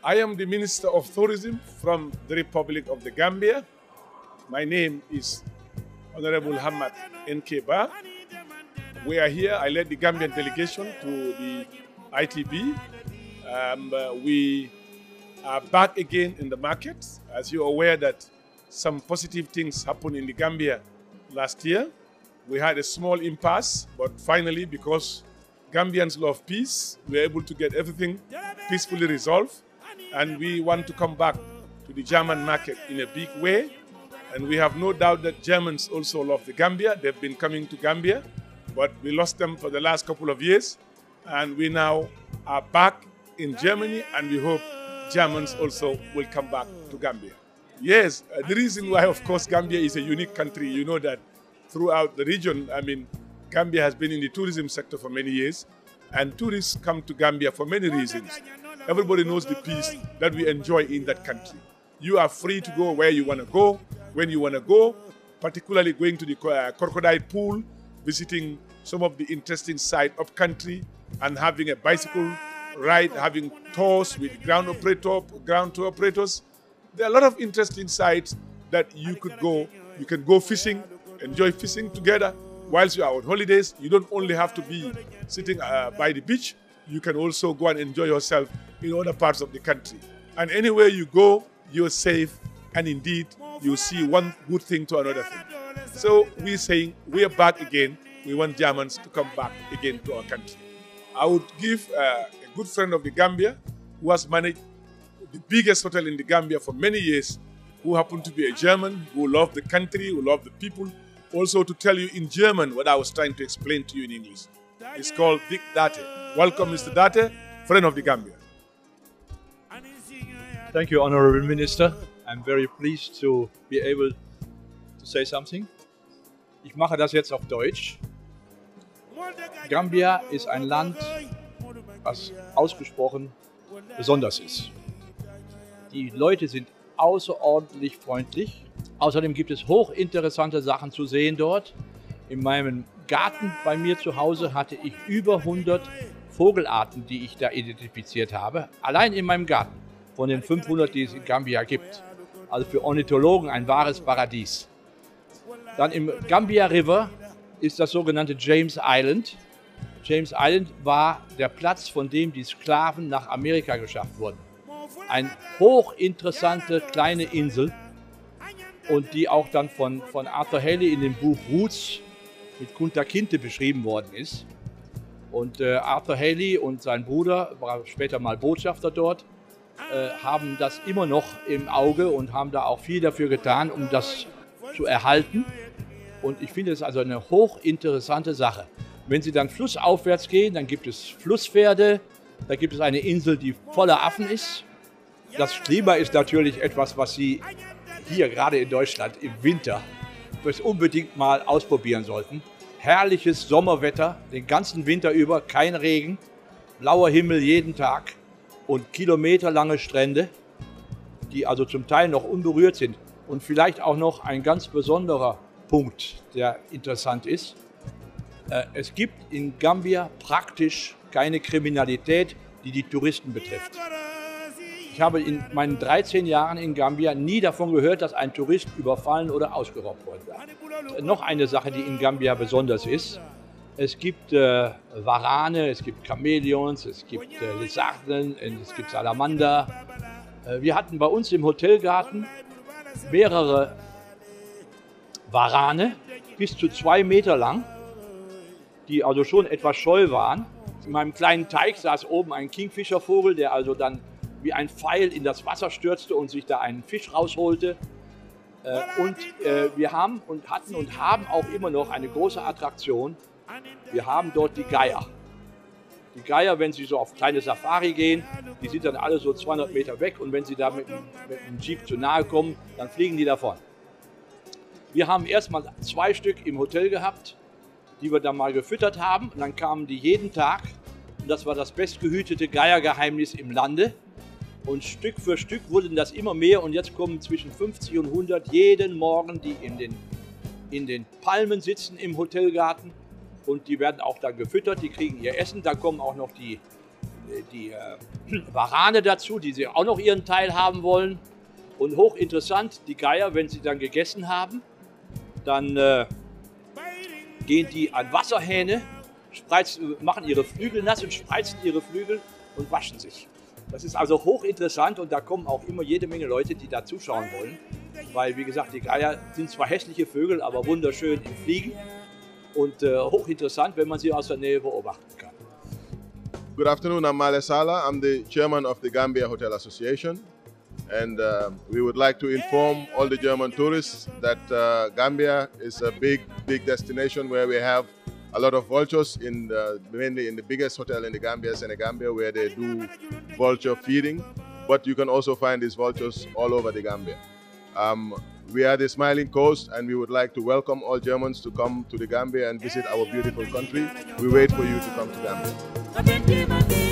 I am the Minister of Tourism from the Republic of the Gambia. My name is Honorable Hamad Nkeba. We are here. I led the Gambian delegation to the ITB. We are back again in the market. As you're aware that some positive things happened in the Gambia last year. We had a small impasse, but finally, because Gambians love peace, we were able to get everything peacefully resolved. And we want to come back to the German market in a big way. And we have no doubt that Germans also love the Gambia. They've been coming to Gambia, but we lost them for the last couple of years. And we now are back in Germany, and we hope Germans also will come back to Gambia. Yes, the reason why, of course, Gambia is a unique country, you know that throughout the region, I mean, Gambia has been in the tourism sector for many years, and tourists come to Gambia for many reasons. Everybody knows the peace that we enjoy in that country. You are free to go where you want to go, when you want to go, particularly going to the crocodile pool, visiting some of the interesting sites of country, and having a bicycle ride, having tours with ground tour operators. There are a lot of interesting sites that you could go. You can go fishing, enjoy fishing together whilst you are on holidays. You don't only have to be sitting by the beach. You can also go and enjoy yourself in other parts of the country. And anywhere you go, you're safe, and indeed, you see one good thing to another thing. So we're saying we are back again. We want Germans to come back again to our country. I would give a good friend of the Gambia who has managed the biggest hotel in the Gambia for many years, who happened to be a German, who loved the country, who loved the people, also to tell you in German what I was trying to explain to you in English. It's called Dick Date. Welcome, Mr. Date, friend of the Gambia. Thank you, Honorable Minister. I'm very pleased to be able to say something. Ich mache das jetzt auf Deutsch. Gambia ist ein Land, was ausgesprochen besonders ist. Die Leute sind außerordentlich freundlich. Außerdem gibt es hochinteressante Sachen zu sehen dort. In meinem Garten bei mir zu Hause hatte ich über 100 Vogelarten, die ich da identifiziert habe. Allein in meinem Garten, von den 500, die es in Gambia gibt. Also für Ornithologen ein wahres Paradies. Dann im Gambia River ist das sogenannte James Island. James Island war der Platz, von dem die Sklaven nach Amerika geschafft wurden. Eine hochinteressante kleine Insel, und die auch dann von Arthur Haley in dem Buch Roots mit Kunta Kinte beschrieben worden ist. Und Arthur Haley und sein Bruder, war später mal Botschafter dort, haben das immer noch im Auge und haben da auch viel dafür getan, um das zu erhalten. Und ich finde es also eine hochinteressante Sache. Wenn Sie dann flussaufwärts gehen, dann gibt es Flusspferde, da gibt es eine Insel, die voller Affen ist. Das Klima ist natürlich etwas, was Sie hier gerade in Deutschland im Winter unbedingt mal ausprobieren sollten. Herrliches Sommerwetter, den ganzen Winter über, kein Regen, blauer Himmel jeden Tag und kilometerlange Strände, die also zum Teil noch unberührt sind. Und vielleicht auch noch ein ganz besonderer Punkt, der interessant ist. Es gibt in Gambia praktisch keine Kriminalität, die die Touristen betrifft. Ich habe in meinen 13 Jahren in Gambia nie davon gehört, dass ein Tourist überfallen oder ausgeraubt worden war. Noch eine Sache, die in Gambia besonders ist. Es gibt Warane, es gibt Chamäleons, es gibt Lizarden, es gibt Salamander. Wir hatten bei uns im Hotelgarten mehrere Warane, bis zu 2 Meter lang, die also schon etwas scheu waren. In meinem kleinen Teich saß oben ein Kingfischervogel, der also dann wie ein Pfeil in das Wasser stürzte und sich da einen Fisch rausholte. Wir haben und hatten und haben auch immer noch eine große Attraktion. Wir haben dort die Geier. Die Geier, wenn Sie so auf kleine Safari gehen, die sind dann alle so 200 Meter weg, und wenn Sie da mit dem Jeep zu nahe kommen, dann fliegen die davon. Wir haben erstmal 2 Stück im Hotel gehabt, die wir dann mal gefüttert haben, und dann kamen die jeden Tag, und das war das bestgehütete Geiergeheimnis im Lande. Und Stück für Stück wurden das immer mehr, und jetzt kommen zwischen 50 und 100 jeden Morgen, die in den Palmen sitzen im Hotelgarten, und die werden auch dann gefüttert, die kriegen ihr Essen. Da kommen auch noch die Warane dazu, die sie auch noch ihren Teil haben wollen. Und hochinteressant, die Geier, wenn sie dann gegessen haben, dann gehen die an Wasserhähne, machen ihre Flügel nass und spreizen ihre Flügel und waschen sich. Das ist also hochinteressant und da kommen auch immer jede Menge Leute, die da zuschauen wollen. Weil, wie gesagt, die Geier sind zwar hässliche Vögel, aber wunderschön im Fliegen und hochinteressant, wenn man sie aus der Nähe beobachten kann. Good afternoon, I'm Male Sala. I'm the chairman of the Gambia Hotel Association. And we would like to inform all the German tourists that Gambia is a big destination where we have a lot of vultures, mainly in the biggest hotel in the Gambia, Senegambia, where they do vulture feeding. But you can also find these vultures all over the Gambia. We are the Smiling Coast, and we would like to welcome all Germans to come to the Gambia and visit our beautiful country. We wait for you to come to Gambia.